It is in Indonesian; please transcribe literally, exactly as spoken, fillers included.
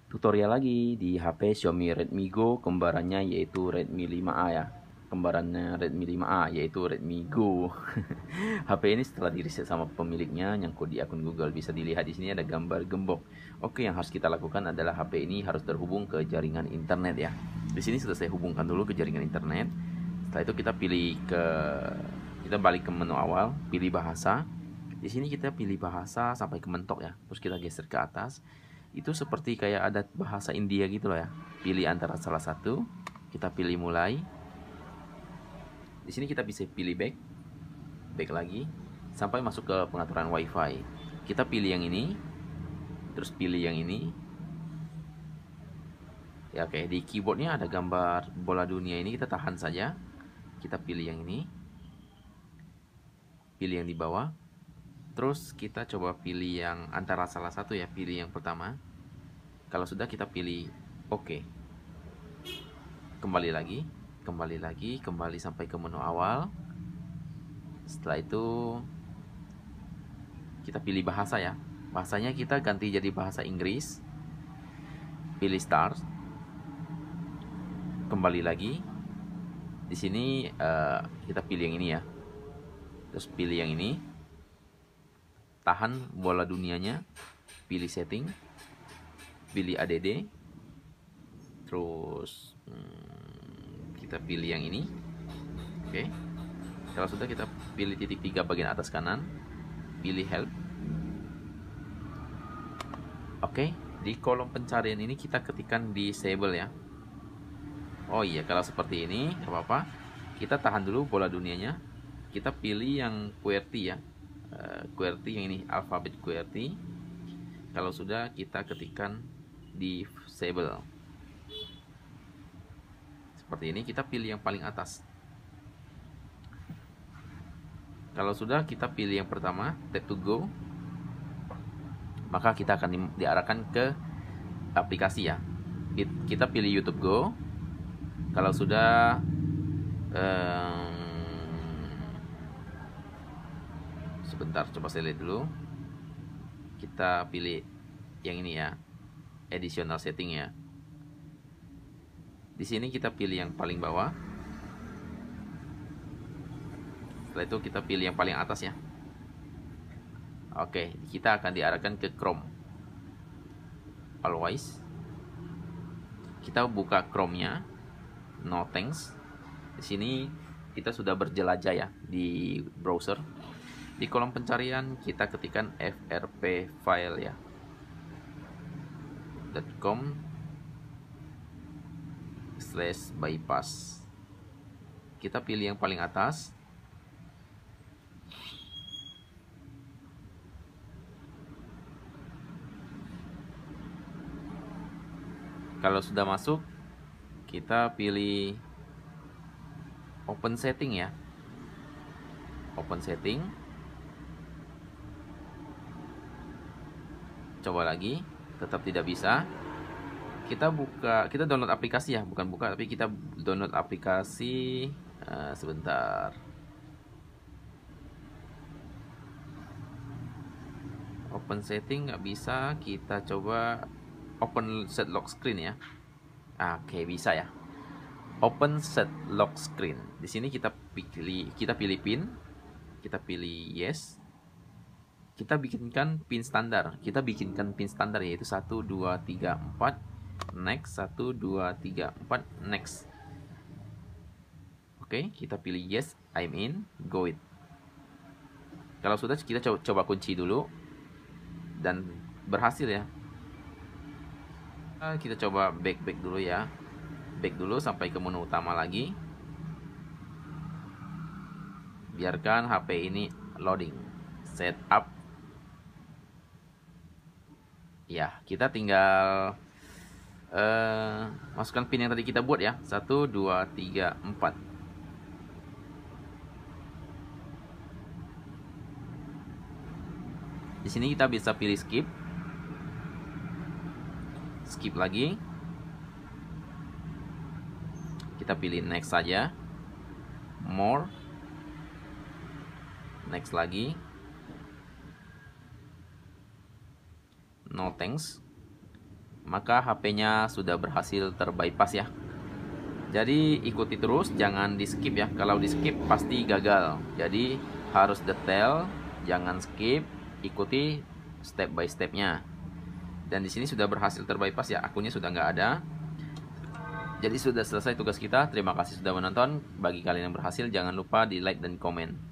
Tutorial lagi di H P Xiaomi Redmi Go, kembarannya yaitu Redmi lima A ya. Kembarannya Redmi lima A yaitu Redmi Go. H P ini setelah diriset sama pemiliknya, nyangkut di akun Google. Bisa dilihat di sini ada gambar gembok. Oke, yang harus kita lakukan adalah H P ini harus terhubung ke jaringan internet ya. Di sini sudah saya hubungkan dulu ke jaringan internet. Setelah itu kita pilih ke kita balik ke menu awal, pilih bahasa. Di sini kita pilih bahasa sampai ke mentok ya. Terus kita geser ke atas. Itu seperti kayak ada bahasa India gitu loh ya. Pilih antara salah satu, kita pilih mulai. Di sini kita bisa pilih back, back lagi sampai masuk ke pengaturan WiFi. Kita pilih yang ini, terus pilih yang ini. Ya oke, di keyboardnya ada gambar bola dunia ini, kita tahan saja. Kita pilih yang ini, pilih yang di bawah. Terus kita coba pilih yang antara salah satu ya, pilih yang pertama. Kalau sudah kita pilih oke. Kembali lagi, kembali lagi, kembali sampai ke menu awal. Setelah itu kita pilih bahasa ya. Bahasanya kita ganti jadi bahasa Inggris. Pilih start. Kembali lagi. Di sini uh, kita pilih yang ini ya. Terus pilih yang ini. Tahan bola dunianya, pilih setting, pilih A D D, terus hmm, kita pilih yang ini. Oke, kalau sudah kita pilih titik tiga bagian atas kanan, pilih help. Oke, di kolom pencarian ini kita ketikkan disable ya. Oh iya, kalau seperti ini nggak apa-apa, kita tahan dulu bola dunianya, kita pilih yang QWERTY ya. Uh, QWERTY yang ini, alfabet QWERTY. Kalau sudah kita ketikkan disable seperti ini, kita pilih yang paling atas. Kalau sudah kita pilih yang pertama, tap to go, maka kita akan di diarahkan ke aplikasi ya. Kita pilih YouTube Go. Kalau sudah um, sebentar, coba saya lihat dulu. Kita pilih yang ini ya, additional setting ya. Di sini kita pilih yang paling bawah. Setelah itu kita pilih yang paling atas ya. Oke, kita akan diarahkan ke Chrome. Always. Kita buka Chrome-nya. No thanks. Di sini kita sudah berjelajah ya di browser. Di kolom pencarian kita ketikkan frp file ya. .com slash bypass. Kita pilih yang paling atas. Kalau sudah masuk, kita pilih open setting ya. Open setting. Coba lagi, tetap tidak bisa. Kita buka, kita download aplikasi ya, bukan buka, tapi kita download aplikasi. Uh, sebentar. Open setting nggak bisa, kita coba open set lock screen ya. Ah, oke, okay, bisa ya. Open set lock screen. Di sini kita pilih, kita pilih pin, kita pilih yes. Kita bikinkan pin standar. Kita bikinkan pin standar yaitu satu dua tiga empat next, satu dua tiga empat next. Oke, kita pilih yes, I'm in, go it. Kalau sudah, kita coba, coba kunci dulu dan berhasil ya. Kita coba back back dulu ya. Back dulu sampai ke menu utama lagi. Biarkan H P ini loading. Setup. Ya, kita tinggal uh, masukkan pin yang tadi kita buat ya. satu dua tiga empat. Di sini kita bisa pilih skip. Skip lagi. Kita pilih next saja. More. Next lagi. No thanks. maka H P-nya sudah berhasil terbypass ya. Jadi ikuti terus, jangan di skip ya. Kalau di skip pasti gagal. Jadi harus detail, jangan skip, ikuti step by stepnya. Dan di sini sudah berhasil terbypass ya, akunnya sudah nggak ada. Jadi sudah selesai tugas kita. Terima kasih sudah menonton. Bagi kalian yang berhasil, jangan lupa di like dan komen.